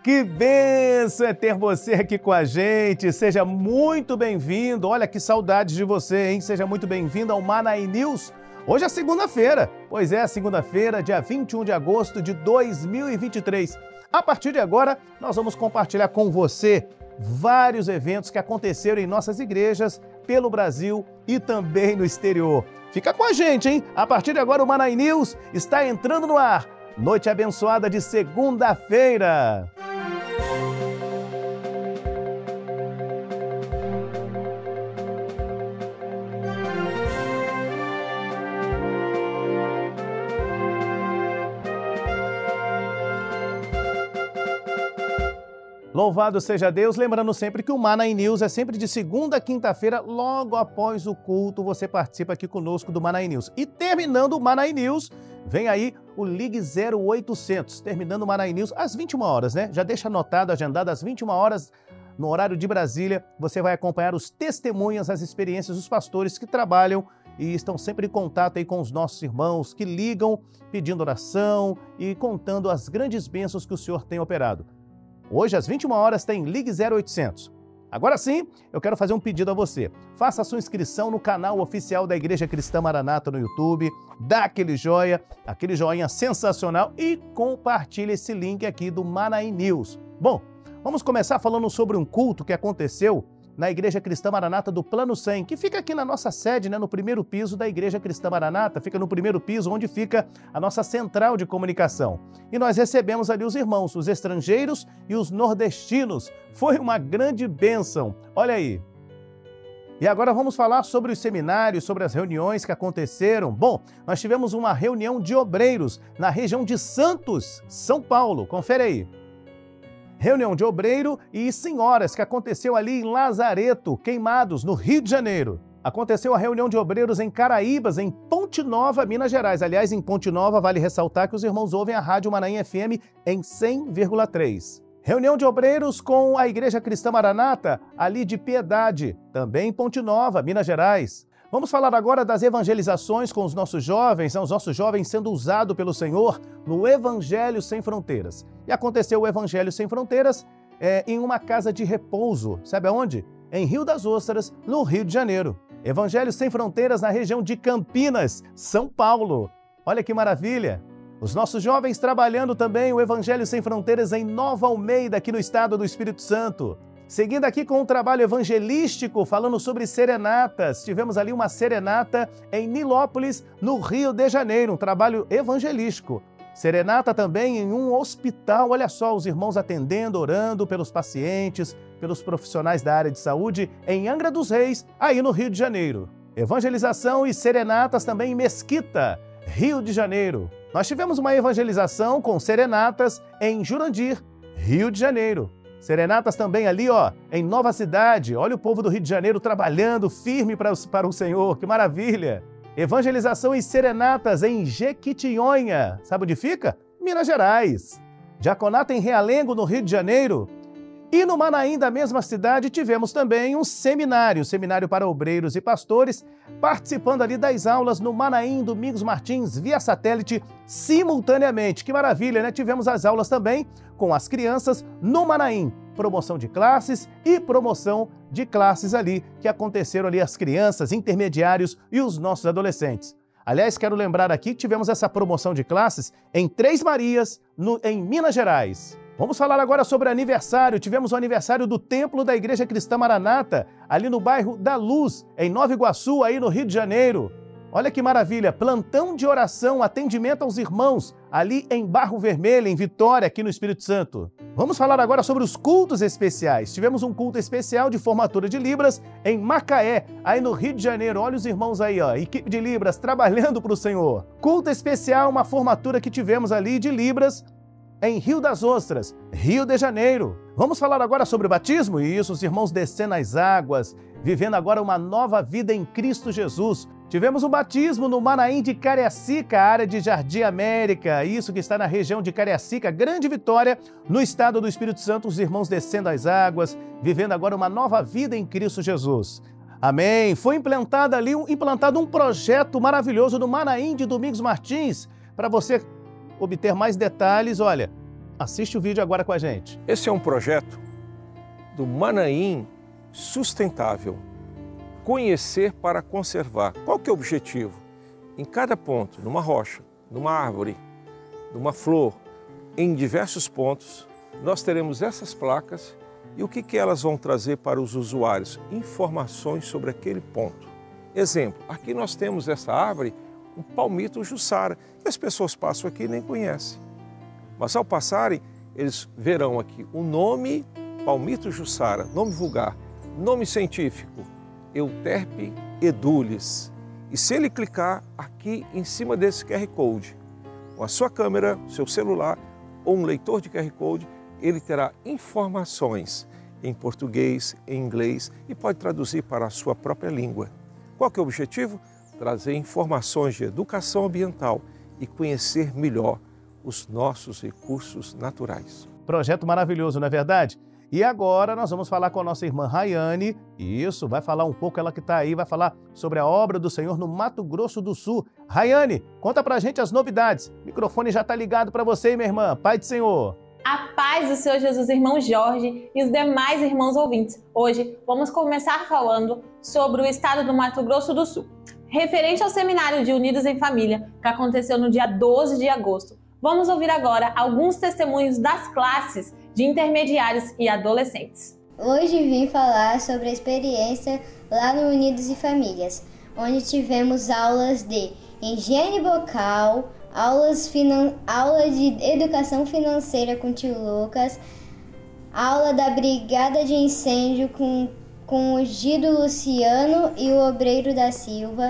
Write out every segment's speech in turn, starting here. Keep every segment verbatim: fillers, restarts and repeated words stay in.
Que bênção é ter você aqui com a gente. Seja muito bem-vindo. Olha que saudades de você, hein? Seja muito bem-vindo ao Manaim News. Hoje é segunda-feira. Pois é, segunda-feira, dia vinte e um de agosto de dois mil e vinte e três. A partir de agora, nós vamos compartilhar com você vários eventos que aconteceram em nossas igrejas pelo Brasil e também no exterior. Fica com a gente, hein? A partir de agora, o Manaim News está entrando no ar. Noite abençoada de segunda-feira. Louvado seja Deus, lembrando sempre que o Manaim News é sempre de segunda a quinta-feira, logo após o culto, você participa aqui conosco do Manaim News. E terminando o Manaim News, vem aí o Ligue zero oitocentos, terminando o Manaim News às vinte e uma horas, né? Já deixa anotado, agendado às vinte e uma horas, no horário de Brasília, você vai acompanhar os testemunhos, as experiências dos pastores que trabalham e estão sempre em contato aí com os nossos irmãos que ligam, pedindo oração e contando as grandes bênçãos que o Senhor tem operado. Hoje, às vinte e uma horas, tem Ligue zero oitocentos. Agora sim, eu quero fazer um pedido a você. Faça a sua inscrição no canal oficial da Igreja Cristã Maranata no YouTube, dá aquele joia, aquele joinha sensacional e compartilhe esse link aqui do Manaim News. Bom, vamos começar falando sobre um culto que aconteceu na Igreja Cristã Maranata do Plano cem, que fica aqui na nossa sede, né, no primeiro piso da Igreja Cristã Maranata, fica no primeiro piso onde fica a nossa central de comunicação. E nós recebemos ali os irmãos, os estrangeiros e os nordestinos. Foi uma grande bênção, olha aí. E agora vamos falar sobre os seminários, sobre as reuniões que aconteceram. Bom, nós tivemos uma reunião de obreiros na região de Santos, São Paulo, confere aí. Reunião de obreiro e senhoras que aconteceu ali em Lazareto, Queimados, no Rio de Janeiro. Aconteceu a reunião de obreiros em Caraíbas, em Ponte Nova, Minas Gerais. Aliás, em Ponte Nova, vale ressaltar que os irmãos ouvem a Rádio Manaim F M em cem vírgula três. Reunião de obreiros com a Igreja Cristã Maranata, ali de Piedade, também em Ponte Nova, Minas Gerais. Vamos falar agora das evangelizações com os nossos jovens, os nossos jovens sendo usados pelo Senhor no Evangelho Sem Fronteiras. E aconteceu o Evangelho Sem Fronteiras é, em uma casa de repouso, sabe aonde? Em Rio das Ostras, no Rio de Janeiro. Evangelho Sem Fronteiras na região de Campinas, São Paulo. Olha que maravilha! Os nossos jovens trabalhando também o Evangelho Sem Fronteiras em Nova Almeida, aqui no estado do Espírito Santo. Seguindo aqui com um trabalho evangelístico, falando sobre serenatas. Tivemos ali uma serenata em Nilópolis, no Rio de Janeiro, um trabalho evangelístico. Serenata também em um hospital, olha só, os irmãos atendendo, orando pelos pacientes, pelos profissionais da área de saúde, em Angra dos Reis, aí no Rio de Janeiro. Evangelização e serenatas também em Mesquita, Rio de Janeiro. Nós tivemos uma evangelização com serenatas em Jurandir, Rio de Janeiro. Serenatas também ali, ó, em Nova Cidade. Olha o povo do Rio de Janeiro trabalhando firme para, para o Senhor. Que maravilha! Evangelização e serenatas em Jequitinhonha. Sabe onde fica? Minas Gerais. Diaconato em Realengo, no Rio de Janeiro. E no Manaim, da mesma cidade, tivemos também um seminário, seminário para obreiros e pastores, participando ali das aulas no Manaim Domingos Martins, via satélite, simultaneamente. Que maravilha, né? Tivemos as aulas também com as crianças no Manaim. Promoção de classes e promoção de classes ali, que aconteceram ali as crianças, intermediários e os nossos adolescentes. Aliás, quero lembrar aqui que tivemos essa promoção de classes em Três Marias, no, em Minas Gerais. Vamos falar agora sobre aniversário. Tivemos o aniversário do Templo da Igreja Cristã Maranata, ali no bairro da Luz, em Nova Iguaçu, aí no Rio de Janeiro. Olha que maravilha, plantão de oração, atendimento aos irmãos, ali em Barro Vermelho, em Vitória, aqui no Espírito Santo. Vamos falar agora sobre os cultos especiais. Tivemos um culto especial de formatura de Libras em Macaé, aí no Rio de Janeiro. Olha os irmãos aí, ó, equipe de Libras trabalhando para o Senhor. Culto especial, uma formatura que tivemos ali de Libras em Rio das Ostras, Rio de Janeiro. Vamos falar agora sobre o batismo? Isso, os irmãos descendo as águas, vivendo agora uma nova vida em Cristo Jesus. Tivemos um batismo no Manaim de Cariacica, área de Jardim América, isso que está na região de Cariacica, Grande Vitória, no estado do Espírito Santo, os irmãos descendo as águas, vivendo agora uma nova vida em Cristo Jesus. Amém! Foi implantado ali, um, implantado um projeto maravilhoso no Manaim de Domingos Martins. Para você obter mais detalhes, olha, Assiste o vídeo agora com a gente. Esse é um projeto do Manaim Sustentável. Conhecer para conservar. Qual que é o objetivo? Em cada ponto, numa rocha, numa árvore, numa flor, em diversos pontos, nós teremos essas placas e o que, que elas vão trazer para os usuários? Informações sobre aquele ponto. Exemplo, aqui nós temos essa árvore, um palmito jussara, que as pessoas passam aqui e nem conhecem. Mas ao passarem, eles verão aqui o nome palmito jussara, nome vulgar, nome científico, Euterpe edulis. E se ele clicar aqui em cima desse Q R Code, com a sua câmera, seu celular ou um leitor de Q R Code, ele terá informações em português, em inglês e pode traduzir para a sua própria língua. Qual que é o objetivo? Trazer informações de educação ambiental e conhecer melhor os nossos recursos naturais. Projeto maravilhoso, não é verdade? E agora nós vamos falar com a nossa irmã Rayane. Isso, vai falar um pouco, ela que está aí, vai falar sobre a obra do Senhor no Mato Grosso do Sul. Rayane, conta pra gente as novidades. O microfone já está ligado para você, minha irmã. Pai do Senhor. A paz do Senhor Jesus, irmão Jorge e os demais irmãos ouvintes. Hoje vamos começar falando sobre o estado do Mato Grosso do Sul. Referente ao seminário de Unidos em Família, que aconteceu no dia doze de agosto. Vamos ouvir agora alguns testemunhos das classes de intermediários e adolescentes. Hoje vim falar sobre a experiência lá no Unidos em Famílias, onde tivemos aulas de higiene bucal, aulas finan... aula de educação financeira com o tio Lucas, aula da brigada de incêndio com, com o Gido Luciano e o Obreiro da Silva.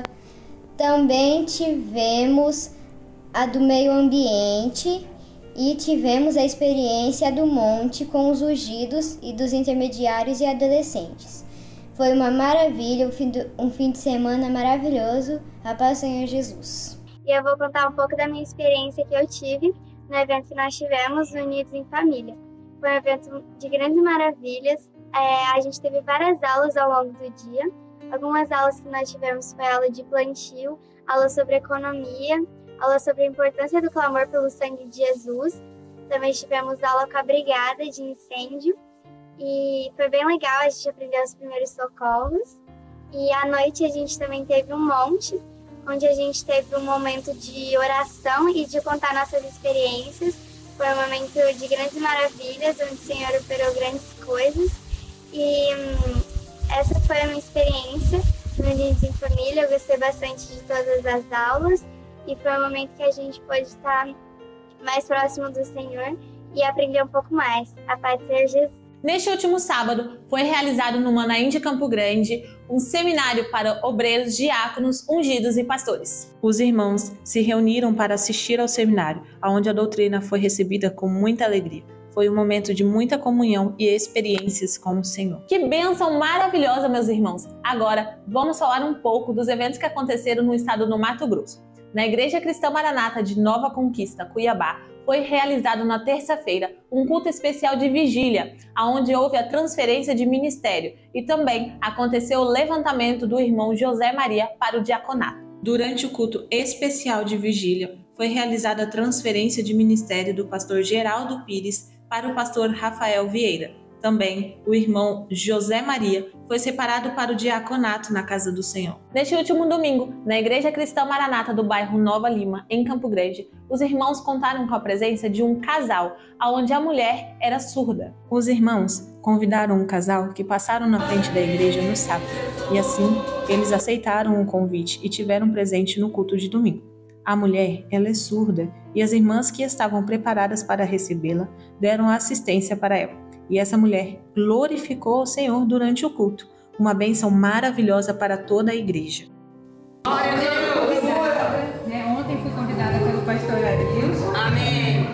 Também tivemos a do meio ambiente e tivemos a experiência do monte com os ungidos e dos intermediários e adolescentes. Foi uma maravilha, um fim de, um fim de semana maravilhoso. A paz do Senhor Jesus. E eu vou contar um pouco da minha experiência que eu tive no evento que nós tivemos, Unidos em Família. Foi um evento de grandes maravilhas. É, a gente teve várias aulas ao longo do dia. Algumas aulas que nós tivemos foi aula de plantio, aula sobre economia, aula sobre a importância do clamor pelo sangue de Jesus. Também tivemos aula com a brigada de incêndio e foi bem legal, a gente aprendeu os primeiros socorros. E à noite a gente também teve um monte, onde a gente teve um momento de oração e de contar nossas experiências. Foi um momento de grandes maravilhas, onde o Senhor operou grandes coisas. E hum, essa foi a minha experiência no Unidos em Família. Eu gostei bastante de todas as aulas. E foi um momento que a gente pôde estar mais próximo do Senhor e aprender um pouco mais. A paz do Senhor Jesus. Neste último sábado, foi realizado no Manaim de Campo Grande um seminário para obreiros, diáconos, ungidos e pastores. Os irmãos se reuniram para assistir ao seminário, onde a doutrina foi recebida com muita alegria. Foi um momento de muita comunhão e experiências com o Senhor. Que bênção maravilhosa, meus irmãos! Agora, vamos falar um pouco dos eventos que aconteceram no estado do Mato Grosso. Na Igreja Cristã Maranata de Nova Conquista, Cuiabá, foi realizado na terça-feira um culto especial de vigília, onde houve a transferência de ministério e também aconteceu o levantamento do irmão José Maria para o diaconato. Durante o culto especial de vigília, foi realizada a transferência de ministério do pastor Geraldo Pires para o pastor Rafael Vieira. Também, o irmão José Maria foi separado para o diaconato na Casa do Senhor. Neste último domingo, na Igreja Cristã Maranata do bairro Nova Lima, em Campo Grande, os irmãos contaram com a presença de um casal, onde a mulher era surda. Os irmãos convidaram um casal que passaram na frente da igreja no sábado, e assim, eles aceitaram o convite e tiveram presente no culto de domingo. A mulher, ela é surda, e as irmãs que estavam preparadas para recebê-la deram assistência para ela. E essa mulher glorificou o Senhor durante o culto, uma bênção maravilhosa para toda a igreja. Glória a Deus! Né, ontem fui convidada pelo pastor Adilson. Amém!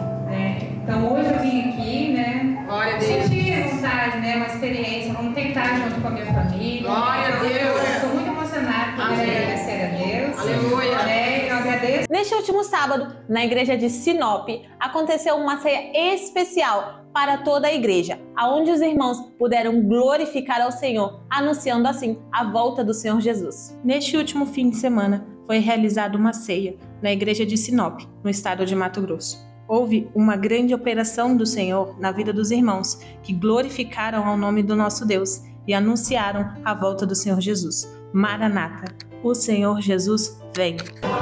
É, então hoje eu vim aqui, né? Glória a Deus! Sentir vontade, né? Uma experiência, vamos tentar junto com a minha família. Glória a Deus! Estou muito emocionada por agradecer a Deus. Aleluia! Né, eu agradeço. Neste último sábado, na igreja de Sinop, aconteceu uma ceia especial para toda a igreja, aonde os irmãos puderam glorificar ao Senhor, anunciando assim a volta do Senhor Jesus. Neste último fim de semana, foi realizada uma ceia na igreja de Sinop, no estado de Mato Grosso. Houve uma grande operação do Senhor na vida dos irmãos, que glorificaram ao nome do nosso Deus e anunciaram a volta do Senhor Jesus. Maranata, o Senhor Jesus vem.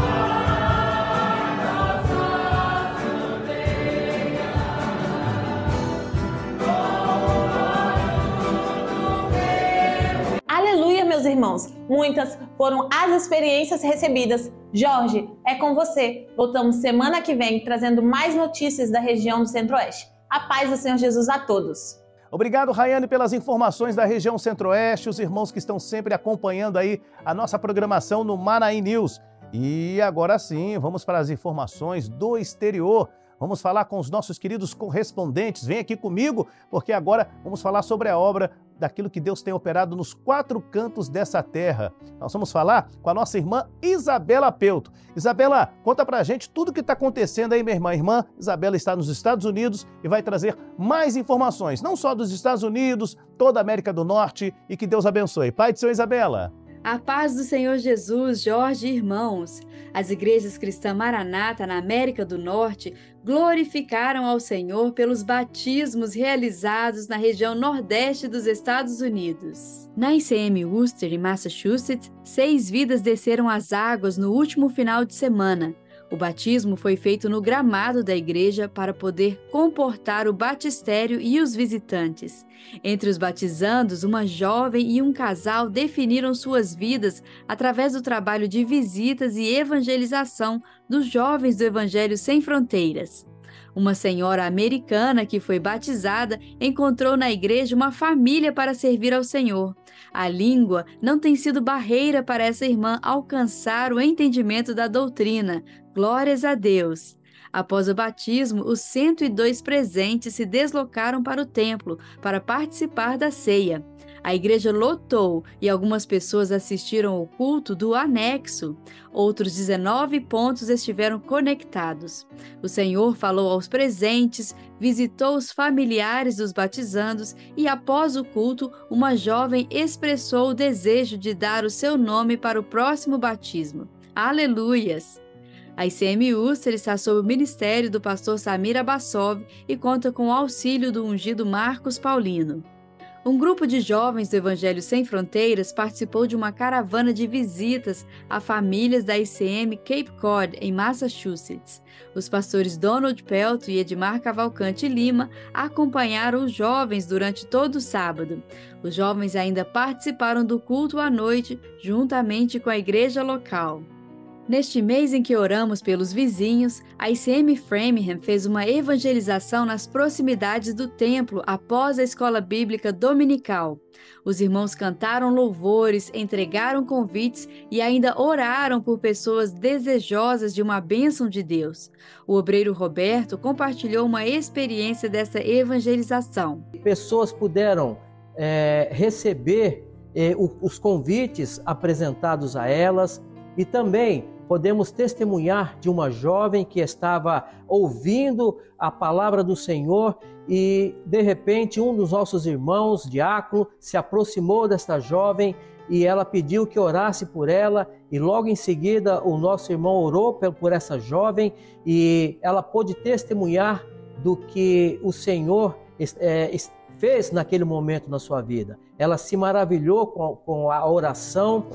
Aleluia, meus irmãos! Muitas foram as experiências recebidas. Jorge, é com você. Voltamos semana que vem trazendo mais notícias da região do Centro-Oeste. A paz do Senhor Jesus a todos. Obrigado, Rayane, pelas informações da região Centro-Oeste, os irmãos que estão sempre acompanhando aí a nossa programação no Manaim News. E agora sim, vamos para as informações do exterior. Vamos falar com os nossos queridos correspondentes. Vem aqui comigo, porque agora vamos falar sobre a obra daquilo que Deus tem operado nos quatro cantos dessa terra. Nós vamos falar com a nossa irmã Isabela Peuto. Isabela, conta pra gente tudo o que está acontecendo aí, minha irmã. A irmã Isabela está nos Estados Unidos e vai trazer mais informações, não só dos Estados Unidos, toda a América do Norte, e que Deus abençoe. Pai do Senhor, Isabela. A paz do Senhor Jesus, Jorge e irmãos. As igrejas cristãs Maranata na América do Norte glorificaram ao Senhor pelos batismos realizados na região nordeste dos Estados Unidos. Na I C M Worcester, em Massachusetts, seis vidas desceram as águas no último final de semana. O batismo foi feito no gramado da igreja para poder comportar o batistério e os visitantes. Entre os batizandos, uma jovem e um casal definiram suas vidas através do trabalho de visitas e evangelização dos jovens do Evangelho Sem Fronteiras. Uma senhora americana que foi batizada encontrou na igreja uma família para servir ao Senhor. A língua não tem sido barreira para essa irmã alcançar o entendimento da doutrina. Glórias a Deus! Após o batismo, os cento e dois presentes se deslocaram para o templo para participar da ceia. A igreja lotou e algumas pessoas assistiram ao culto do anexo. Outros dezenove pontos estiveram conectados. O Senhor falou aos presentes, visitou os familiares dos batizandos e, após o culto, uma jovem expressou o desejo de dar o seu nome para o próximo batismo. Aleluias! A I C M Worcester está sob o ministério do pastor Samir Abassov e conta com o auxílio do ungido Marcos Paulino. Um grupo de jovens do Evangelho Sem Fronteiras participou de uma caravana de visitas a famílias da I C M Cape Cod, em Massachusetts. Os pastores Donald Pelto e Edmar Cavalcante Lima acompanharam os jovens durante todo o sábado. Os jovens ainda participaram do culto à noite, juntamente com a igreja local. Neste mês em que oramos pelos vizinhos, a I C M Framingham fez uma evangelização nas proximidades do templo após a escola bíblica dominical. Os irmãos cantaram louvores, entregaram convites e ainda oraram por pessoas desejosas de uma bênção de Deus. O obreiro Roberto compartilhou uma experiência dessa evangelização. Pessoas puderam é, receber é, os convites apresentados a elas e também podemos testemunhar de uma jovem que estava ouvindo a palavra do Senhor e, de repente, um dos nossos irmãos, diácono, se aproximou desta jovem e ela pediu que orasse por ela e logo em seguida o nosso irmão orou por essa jovem e ela pôde testemunhar do que o Senhor é, fez naquele momento na sua vida. Ela se maravilhou com, com a oração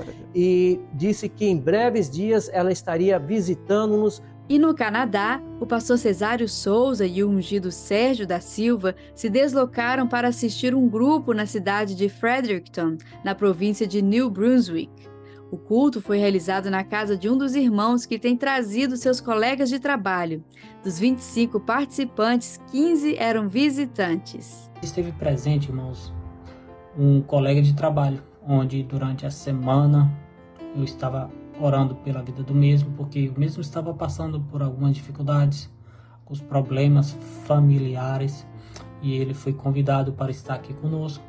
e disse que em breves dias ela estaria visitando-nos. E no Canadá, o pastor Cesário Souza e o ungido Sérgio da Silva se deslocaram para assistir um grupo na cidade de Fredericton, na província de New Brunswick. O culto foi realizado na casa de um dos irmãos que tem trazido seus colegas de trabalho. Dos vinte e cinco participantes, quinze eram visitantes. Esteve presente, irmãos, um colega de trabalho, onde durante a semana eu estava orando pela vida do mesmo, porque o mesmo estava passando por algumas dificuldades, com os problemas familiares, e ele foi convidado para estar aqui conosco,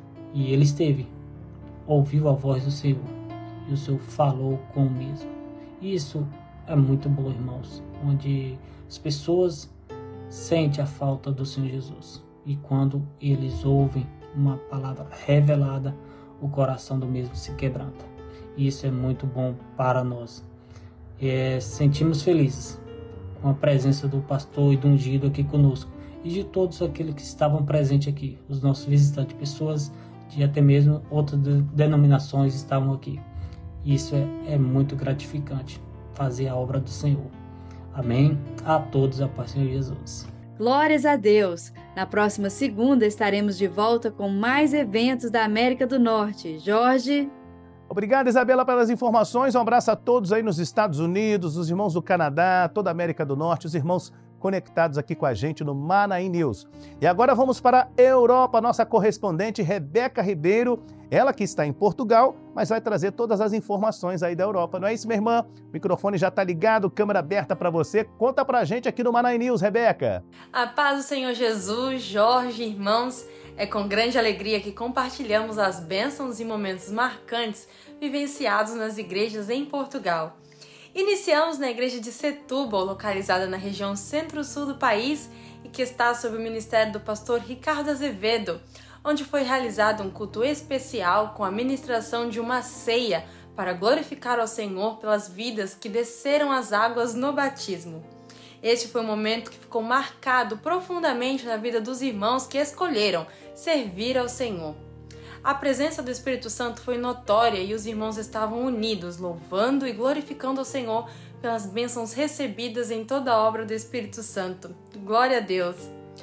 e ele esteve, ouviu a voz do Senhor, e o Senhor falou com o mesmo. E isso é muito bom, irmãos, onde as pessoas sentem a falta do Senhor Jesus, e quando eles ouvem uma palavra revelada, o coração do mesmo se quebranta. E isso é muito bom para nós. É, sentimos felizes com a presença do pastor e do ungido aqui conosco, e de todos aqueles que estavam presentes aqui, os nossos visitantes, pessoas de até mesmo outras denominações estavam aqui. Isso é, é muito gratificante, fazer a obra do Senhor. Amém? A todos, a paz do Senhor Jesus. Glórias a Deus! Na próxima segunda estaremos de volta com mais eventos da América do Norte. Jorge? Obrigado, Isabela, pelas informações. Um abraço a todos aí nos Estados Unidos, os irmãos do Canadá, toda a América do Norte, os irmãos conectados aqui com a gente no Manaim News. E agora vamos para a Europa, nossa correspondente Rebeca Ribeiro, ela que está em Portugal, mas vai trazer todas as informações aí da Europa. Não é isso, minha irmã? O microfone já está ligado, câmera aberta para você. Conta pra gente aqui no Manaim News, Rebeca. A paz do Senhor Jesus, Jorge, irmãos, é com grande alegria que compartilhamos as bênçãos e momentos marcantes vivenciados nas igrejas em Portugal. Iniciamos na igreja de Setúbal, localizada na região centro-sul do país e que está sob o ministério do pastor Ricardo Azevedo, onde foi realizado um culto especial com a ministração de uma ceia para glorificar ao Senhor pelas vidas que desceram as águas no batismo. Este foi um momento que ficou marcado profundamente na vida dos irmãos que escolheram servir ao Senhor. A presença do Espírito Santo foi notória e os irmãos estavam unidos, louvando e glorificando ao Senhor pelas bênçãos recebidas em toda a obra do Espírito Santo. Glória a Deus!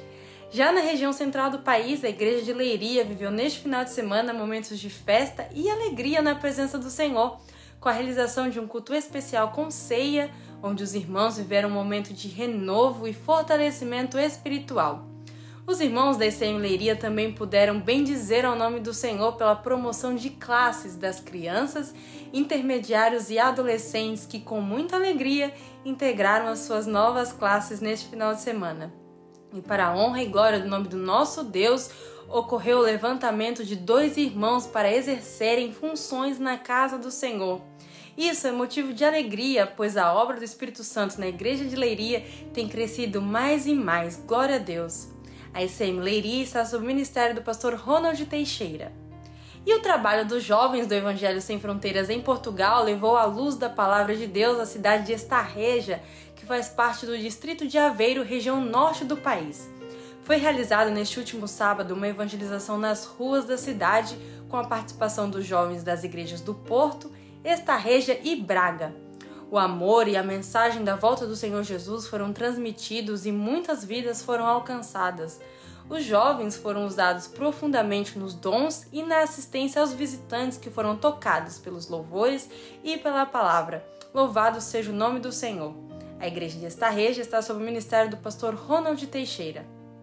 Já na região central do país, a igreja de Leiria viveu neste final de semana momentos de festa e alegria na presença do Senhor, com a realização de um culto especial com ceia, onde os irmãos viveram um momento de renovo e fortalecimento espiritual. Os irmãos da I C M Leiria também puderam bendizer ao nome do Senhor pela promoção de classes das crianças, intermediários e adolescentes que, com muita alegria, integraram as suas novas classes neste final de semana. E para a honra e glória do nome do nosso Deus, ocorreu o levantamento de dois irmãos para exercerem funções na casa do Senhor. Isso é motivo de alegria, pois a obra do Espírito Santo na igreja de Leiria tem crescido mais e mais. Glória a Deus! A I C M Leiria está sob o ministério do pastor Ronald Teixeira. E o trabalho dos jovens do Evangelho Sem Fronteiras em Portugal levou a luz da palavra de Deus à cidade de Estarreja, que faz parte do distrito de Aveiro, região norte do país. Foi realizada neste último sábado uma evangelização nas ruas da cidade, com a participação dos jovens das igrejas do Porto, Estarreja e Braga. O amor e a mensagem da volta do Senhor Jesus foram transmitidos e muitas vidas foram alcançadas. Os jovens foram usados profundamente nos dons e na assistência aos visitantes que foram tocados pelos louvores e pela palavra. Louvado seja o nome do Senhor. A igreja de Estarreja está sob o ministério do pastor Ronald Teixeira.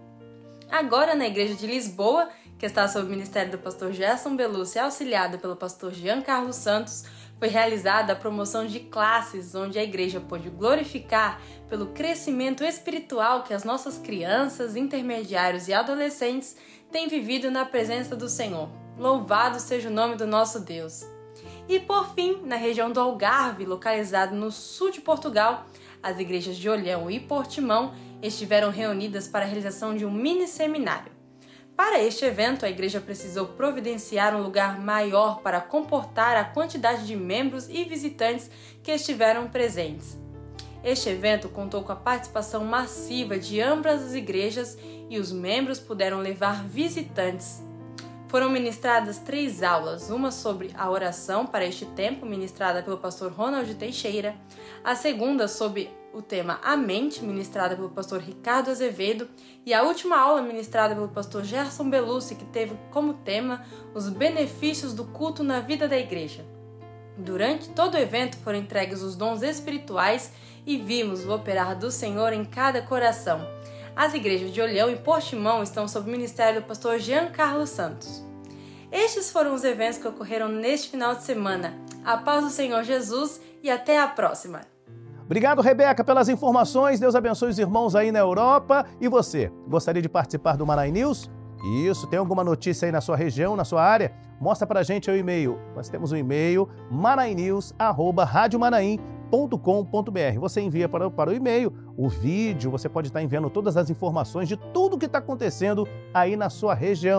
Agora, na igreja de Lisboa, que está sob o ministério do pastor Gerson Belucci, auxiliado pelo pastor Jean Carlos Santos, foi realizada a promoção de classes, onde a igreja pôde glorificar pelo crescimento espiritual que as nossas crianças, intermediários e adolescentes têm vivido na presença do Senhor. Louvado seja o nome do nosso Deus! E por fim, na região do Algarve, localizado no sul de Portugal, as igrejas de Olhão e Portimão estiveram reunidas para a realização de um mini seminário. Para este evento, a igreja precisou providenciar um lugar maior para comportar a quantidade de membros e visitantes que estiveram presentes. Este evento contou com a participação massiva de ambas as igrejas e os membros puderam levar visitantes. Foram ministradas três aulas, uma sobre a oração para este tempo, ministrada pelo pastor Ronald Teixeira, a segunda sobre o tema A Mente, ministrada pelo pastor Ricardo Azevedo, e a última aula ministrada pelo pastor Gerson Belucci, que teve como tema os benefícios do culto na vida da igreja. Durante todo o evento foram entregues os dons espirituais e vimos o operar do Senhor em cada coração. As igrejas de Olhão e Portimão estão sob o ministério do pastor Jean Carlos Santos. Estes foram os eventos que ocorreram neste final de semana. A paz do Senhor Jesus e até a próxima! Obrigado, Rebeca, pelas informações. Deus abençoe os irmãos aí na Europa. E você, gostaria de participar do Manaim News? Isso, tem alguma notícia aí na sua região, na sua área? Mostra pra gente o e-mail. Nós temos o e-mail manaimnews arroba radiomanaim ponto com ponto br. Você envia para, para o e-mail o vídeo, você pode estar enviando todas as informações de tudo que está acontecendo aí na sua região.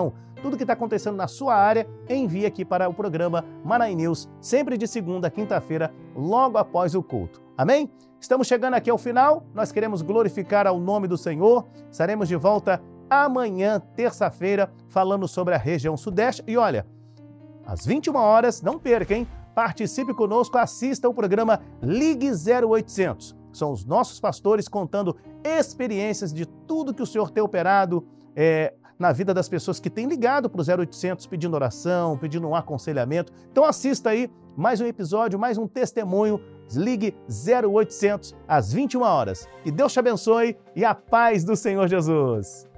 tudo que está acontecendo na sua área, envie aqui para o programa Manaim News, sempre de segunda a quinta-feira, logo após o culto. Amém? Estamos chegando aqui ao final, nós queremos glorificar ao nome do Senhor. Estaremos de volta amanhã, terça-feira, falando sobre a região sudeste. E olha, às vinte e uma horas, não perca, hein? Participe conosco, assista o programa Ligue zero oitocentos. São os nossos pastores contando experiências de tudo que o Senhor tem operado é, na vida das pessoas que têm ligado para o zero oitocentos pedindo oração, pedindo um aconselhamento. Então assista aí mais um episódio, mais um testemunho. Ligue zero oitocentos às vinte e uma horas. Que Deus te abençoe e a paz do Senhor Jesus.